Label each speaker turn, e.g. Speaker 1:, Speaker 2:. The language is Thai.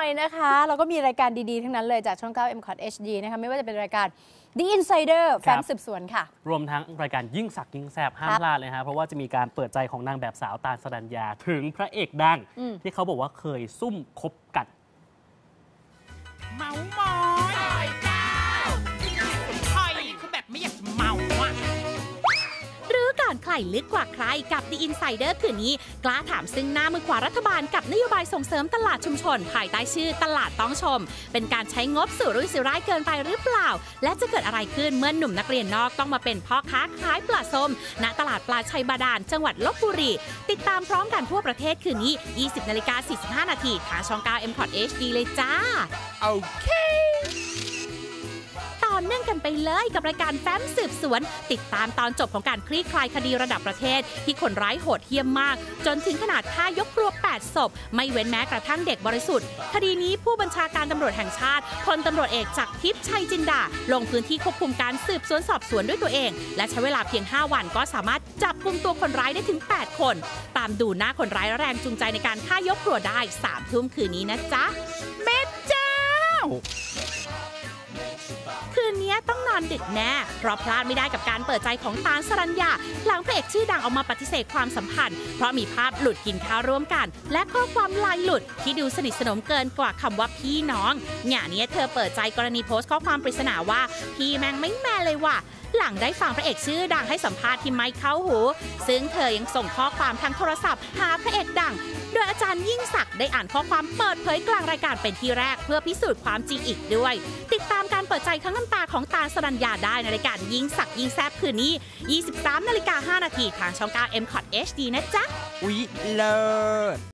Speaker 1: อยนะคะเราก็มีรายการดีๆทั้งนั้นเลยจากช่อง 9 MCOT HD นะคะไม่ว่าจะเป็นรายการ The Insider แฟ้มสืบสวนค่ะ
Speaker 2: รวมทั้งรายการยิ่งสักยิ่งแซบห้ามพลาดเลยฮะเพราะว่าจะมีการเปิดใจของนางแบบสาวตาลสรัญญาถึงพระเอกดังที่เขาบอกว่าเคยซุ่มคบกัน
Speaker 3: เมามอยเจ้าใครคือแบบไม่อยากจะเมาอ่ะหรือการใครลึกกว่าใครกับ The Insider คืนนี้กล้าถามซึ่งหน้ามือขวารัฐบาลกับนโยบายส่งเสริมตลาดชุมชนภายใต้ชื่อตลาดต้องชมเป็นการใช้งบสุรุ่ยสุร่ายเกินไปหรือเปล่าและจะเกิดอะไรขึ้นเมื่อหนุ่มนักเรียนนอกต้องมาเป็นพ่อค้าขายปลาส้มณตลาดปลาชัยบาดาลจังหวัดลพบุรีติดตามพร้อมกันทั่วประเทศคืนนี้ 20:45 น.ทางช่อง 9 MCOT HD เลยจ้าโอเคต่อเนื่องกันไปเลยกับรายการแฟ้มสืบสวนติดตามตอนจบของการคลี่คลายคดีระดับประเทศที่คนร้ายโหดเหี้ยมมากจนถึงขนาดฆ่ายกครัว8 ศพไม่เว้นแม้กระทั่งเด็กบริสุทธิ์คดีนี้ผู้บัญชาการตำรวจแห่งชาติพลตำรวจเอกจักรทิพย์ชัยจินดาลงพื้นที่ควบคุมการสืบสวนสอบสวนด้วยตัวเองและใช้เวลาเพียง5 วันก็สามารถจับกุมตัวคนร้ายได้ถึง8 คนตามดูหน้าคนร้ายแรงจูงใจในการฆ่ายกครัวได้3 ทุ่มคืนนี้นะจ๊ะแม่เจ้าคืนนี้ต้องนอนดึกแน่เพราะพลาดไม่ได้กับการเปิดใจของตาลสรัญญาหลังพระเอกชื่อดังออกมาปฏิเสธความสัมพันธ์เพราะมีภาพหลุดกินข้าวร่วมกันและข้อความไลน์หลุดที่ดูสนิทสนมเกินกว่าคำว่าพี่น้องงานนี้เธอเปิดใจกรณีโพสต์ข้อความปริศนาว่าพี่แม่งไม่แม่เลยว่ะหลังได้ฟังพระเอกชื่อดังให้สัมภาษณ์ที่ไม่เข้าหูซึ่งเธอยังส่งข้อความทางโทรศัพท์หาพระเอกดังโดยอาจารย์ยิ่งศักดิ์ได้อ่านข้อความเปิดเผยกลางรายการเป็นที่แรกเพื่อพิสูจน์ความจริงอีกด้วยติดตามการเปิดใจทั้งน้ำตาของตาลสรัญญาได้ในรายการยิ่งศักดิ์ยิ่งแซ่บคืนนี้ 23:05 น.ทางช่อง 9 MCOT HD นะจ๊ะ
Speaker 4: อุ๊ยเลิศ